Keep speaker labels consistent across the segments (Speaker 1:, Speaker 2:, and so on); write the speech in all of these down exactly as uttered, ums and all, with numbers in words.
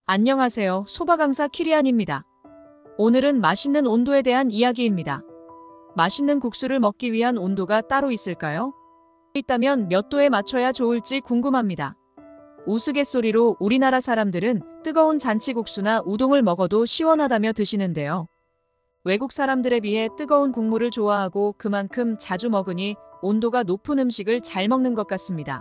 Speaker 1: 안녕하세요. 소바 강사 키리안입니다. 오늘은 맛있는 온도에 대한 이야기입니다. 맛있는 국수를 먹기 위한 온도가 따로 있을까요? 있다면 몇 도에 맞춰야 좋을지 궁금합니다. 우스갯소리로 우리나라 사람들은 뜨거운 잔치국수나 우동을 먹어도 시원하다며 드시는데요. 외국 사람들에 비해 뜨거운 국물을 좋아하고 그만큼 자주 먹으니 온도가 높은 음식을 잘 먹는 것 같습니다.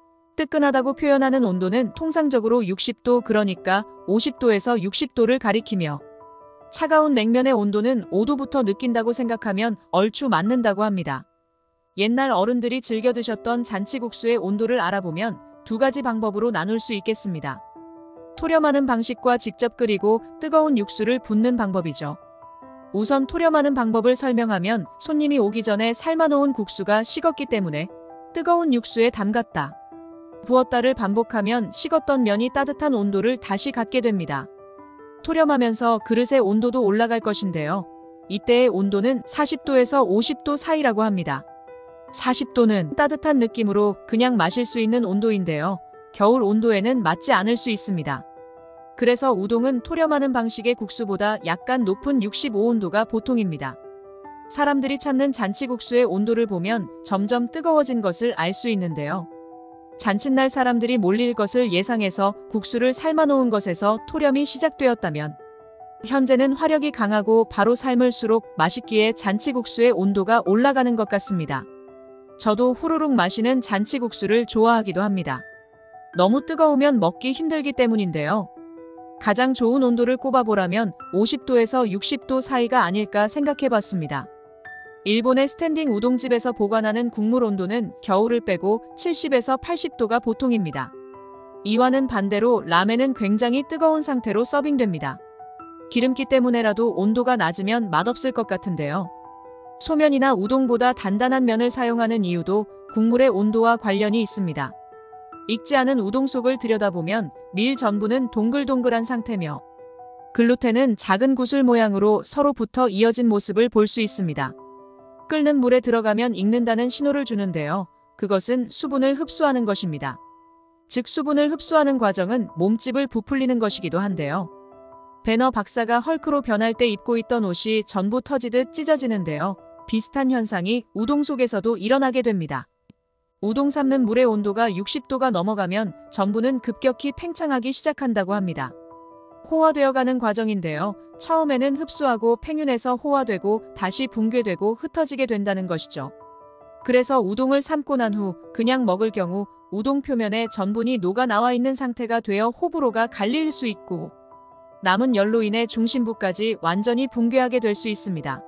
Speaker 1: 뜨끈하다고 표현하는 온도는 통상적으로 육십 도, 그러니까 오십 도에서 육십 도를 가리키며, 차가운 냉면의 온도는 오 도부터 느낀다고 생각하면 얼추 맞는다고 합니다. 옛날 어른들이 즐겨 드셨던 잔치국수의 온도를 알아보면 두 가지 방법으로 나눌 수 있겠습니다. 토렴하는 방식과 직접 끓이고 뜨거운 육수를 붓는 방법이죠. 우선 토렴하는 방법을 설명하면, 손님이 오기 전에 삶아놓은 국수가 식었기 때문에 뜨거운 육수에 담갔다, 부었다를 반복하면 식었던 면이 따뜻한 온도를 다시 갖게 됩니다. 토렴하면서 그릇의 온도도 올라갈 것인데요. 이때의 온도는 사십 도에서 오십 도 사이라고 합니다. 사십 도는 따뜻한 느낌으로 그냥 마실 수 있는 온도인데요. 겨울 온도에는 맞지 않을 수 있습니다. 그래서 우동은 토렴하는 방식의 국수보다 약간 높은 육십오 온도가 보통입니다. 사람들이 찾는 잔치국수의 온도를 보면 점점 뜨거워진 것을 알 수 있는데요. 잔칫날 사람들이 몰릴 것을 예상해서 국수를 삶아놓은 것에서 토렴이 시작되었다면, 현재는 화력이 강하고 바로 삶을수록 맛있기에 잔치국수의 온도가 올라가는 것 같습니다. 저도 후루룩 마시는 잔치국수를 좋아하기도 합니다. 너무 뜨거우면 먹기 힘들기 때문인데요. 가장 좋은 온도를 꼽아보라면 오십 도에서 육십 도 사이가 아닐까 생각해봤습니다. 일본의 스탠딩 우동집에서 보관하는 국물 온도는 겨울을 빼고 칠십에서 팔십 도가 보통입니다. 이와는 반대로 라멘은 굉장히 뜨거운 상태로 서빙됩니다. 기름기 때문에라도 온도가 낮으면 맛없을 것 같은데요. 소면이나 우동보다 단단한 면을 사용하는 이유도 국물의 온도와 관련이 있습니다. 익지 않은 우동 속을 들여다보면 밀 전부는 동글동글한 상태며, 글루텐은 작은 구슬 모양으로 서로 붙어 이어진 모습을 볼 수 있습니다. 끓는 물에 들어가면 익는다는 신호를 주는데요. 그것은 수분을 흡수하는 것입니다. 즉, 수분을 흡수하는 과정은 몸집을 부풀리는 것이기도 한데요. 배너 박사가 헐크로 변할 때 입고 있던 옷이 전부 터지듯 찢어지는데요. 비슷한 현상이 우동 속에서도 일어나게 됩니다. 우동 삶는 물의 온도가 육십 도가 넘어가면 전부는 급격히 팽창하기 시작한다고 합니다. 호화되어가는 과정인데요. 처음에는 흡수하고 팽윤해서 호화되고 다시 붕괴되고 흩어지게 된다는 것이죠. 그래서 우동을 삶고 난 후 그냥 먹을 경우 우동 표면에 전분이 녹아 나와 있는 상태가 되어 호불호가 갈릴 수 있고, 남은 열로 인해 중심부까지 완전히 붕괴하게 될 수 있습니다.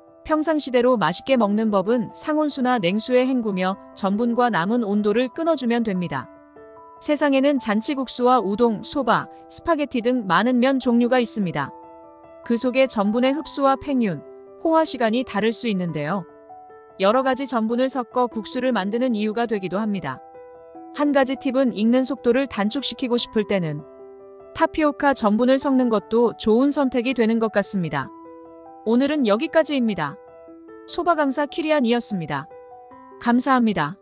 Speaker 1: 평상시대로 맛있게 먹는 법은 상온수나 냉수에 헹구며 전분과 남은 온도를 끊어주면 됩니다. 세상에는 잔치국수와 우동, 소바, 스파게티 등 많은 면 종류가 있습니다. 그 속에 전분의 흡수와 팽윤, 호화 시간이 다를 수 있는데요. 여러 가지 전분을 섞어 국수를 만드는 이유가 되기도 합니다. 한 가지 팁은 익는 속도를 단축시키고 싶을 때는 타피오카 전분을 섞는 것도 좋은 선택이 되는 것 같습니다. 오늘은 여기까지입니다. 소바 강사 키리안이었습니다. 감사합니다.